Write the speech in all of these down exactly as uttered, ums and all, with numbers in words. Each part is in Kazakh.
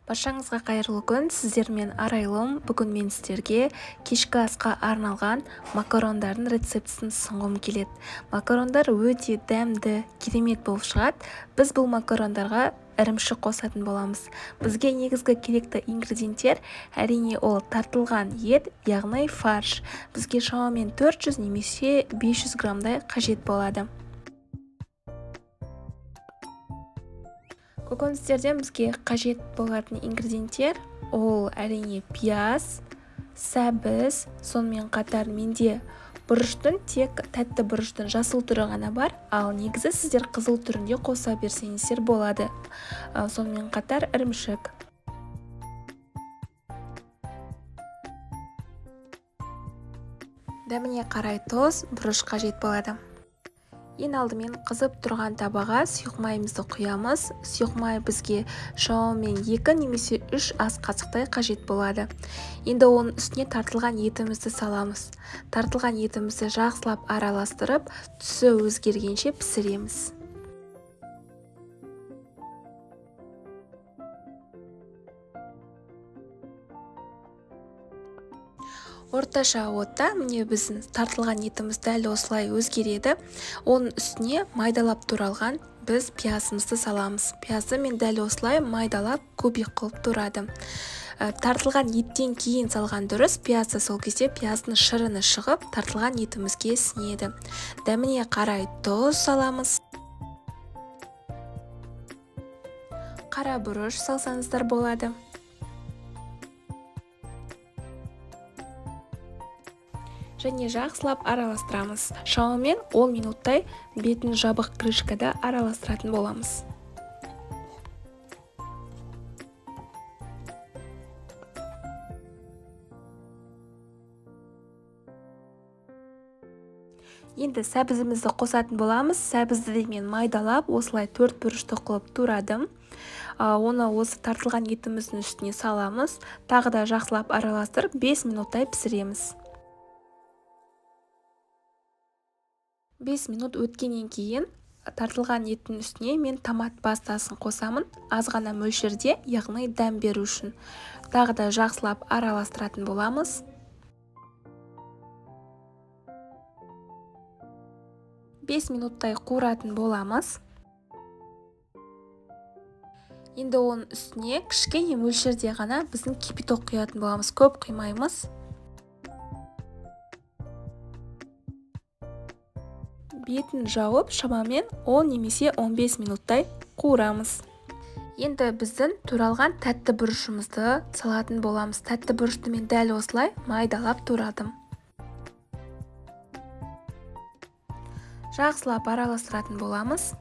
Баршаңызға қайырлы күн. Сіздермен Арайлым. Бүгін мен сіздерге кешкі асқа арналған макарондардың рецептісін ұсынғым келеді. Макарондар өте дәмді, керемет болып шығады. Біз бұл макарондарға ірімшік қосатын боламыз. Бізге негізгі керекті ингредиенттер әрине ол тартылған ет, яғни фарш. Бізге шамамен төрт жүз немесе бес жүз граммдай қажет болады. Көкөністерден бізге қажет болатын ингредиенттер ол әрине пияз, сәбіз, сонымен қатар менде бұрыштың тек тәтті бұрыштың жасыл түрі ғана бар, ал негізі сіздер қызыл түрінде қоса берсеңіздер болады. Сонымен қатар ірімшік. Дәміне қарай тұз, бұрыш қажет болады. Ең алдымен қызып тұрған табаға сұйық майымызды құямыз. Сұйық май бізге шамамен екі немесе үш ас қасықтай қажет болады. Енді оның үстіне тартылған етімізді саламыз. Тартылған етімізді жақсылап араластырып, түсі өзгергенше пісіреміз. Орташа отта міне біздің тартылған етіміз дәл осылай өзгереді. Оның үстіне майдалап туралған біз пиязымызды саламыз. Пиязды мен дәл осылай майдалап кубик қылып турады. Тартылған еттен кейін салған дұрыс. Пиязды сол кезде пияздың шырыны шығып, тартылған етімізге сіңеді. Дәміне қарай тұз саламыз. Қара бұрыш салсаңыздар болады. Және жақсылап араластырамыз. Шамамен он минуттай бетін жабық крышкада араластыратын боламыз. Енді сәбізімізді қосатын боламыз. Сәбізді де мен майдалап, осылай төрт бұрышты қылып турадым. Оны осы тартылған етіміздің үстіне саламыз. Тағы да жақсылап араластырып бес минуттай пісіреміз. бес минут өткеннен кейін тартылған еттің үстіне мен томат пастасын қосамын. Аз ғана мөлшерде, яғни дәм беру үшін. Тағы да жақсылап араластыратын боламыз. бес минуттай қуыратын боламыз. Енді оның үстіне кішкене мөлшерде ғана біздің кипяток құятын боламыз. Көп құймаймыз. Бетін жауып, шамамен он немесе он бес минуттай қуырамыз. Енді біздің туралған тәтті бұрышымызды салатын боламыз. Тәтті бұрышты мен дәл осылай майдалап турадым. Жақсылап араластыратын боламыз.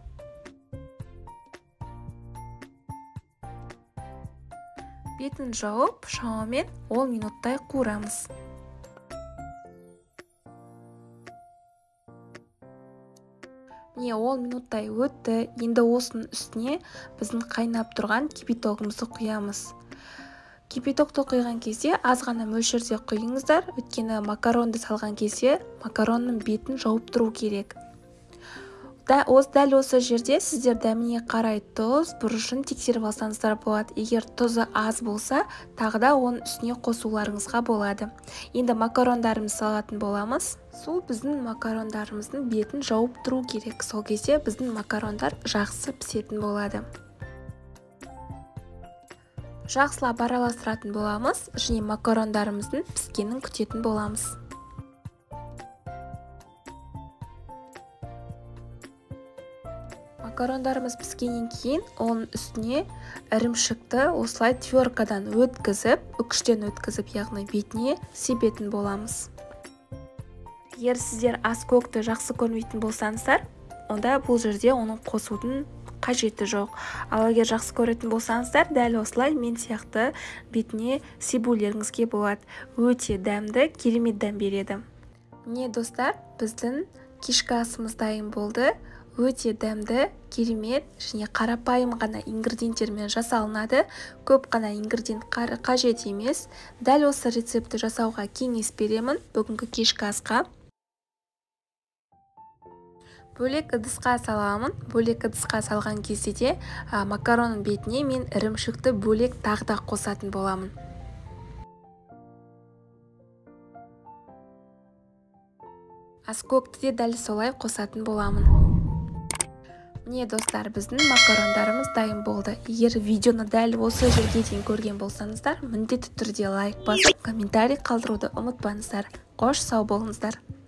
Бетін жауып, шамамен он минуттай қуырамыз. Міне он минуттай өтті. Енді осының үстіне біздің қайнап тұрған кипятогымызды құямыз. Кипятокты құйған кезде аз ғана мөлшерде құйыңыздар, өйткені макаронды салған кезде макаронның бетін жауып тұру керек. Дәл осы жерде сіздер дәміне қарай тұз, бұрышын тексеріп алсаңыздар болады. Егер тұзы аз болса, тағы да оның үстіне қосуларыңызға болады. Енді макарондарымызды салатын боламыз. Сол біздің макарондарымыздың бетін жауып тұру керек. Сол кезде біздің макарондар жақсы пісетін болады. Жақсылап араластыратын боламыз, және макарондарымыздың піскенін күтетін боламыз. Макарондарымыз піскеннен кейін оның үстіне ірімшікті осылай тверкадан өткізіп, үкіштен өткізіп, яғни бетіне себетін боламыз. Егер сіздер ас көкті жақсы көрмейтін болсаңыздар, онда бұл жерде оның қосудың қажеті жоқ. Ал егер жақсы көретін болсаңыздар, дәл осылай мен сияқты бетіне себулеріңізге болады. Өте дәмді, керемет дәм береді. Міне достар, біздің кешкі асымыз дайын болды. Өте дәмді, керемет және қарапайым ғана ингредиенттермен жасалынады. Көп қана ингредиент қажет емес. Дәл осы рецепті жасауға кеңес беремін бүгінгі кешкі асқа. Бөлек ыдысқа саламын. Бөлек ыдысқа салған кезде де макаронның бетіне мен ірімшікті бөлек тағы да қосатын боламын. Аскөкті де дәл солай қосатын боламын. Міне достар, біздің макарондарымыз дайын болды. Егер видеоны дәл осы жерге дейін көрген болсаңыздар, міндетті түрде лайк басып, комментарий қалдыруды ұмытпаңыздар. Қош сау болыңыздар.